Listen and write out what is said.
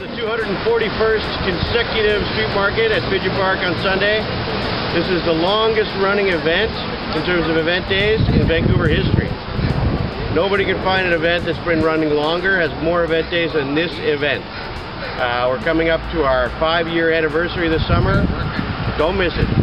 the 241st consecutive street market at Pigeon Park on Sunday. This is the longest running event in terms of event days in Vancouver history. Nobody can find an event that's been running longer, has more event days than this event. We're coming up to our 5-year anniversary this summer. Don't miss it.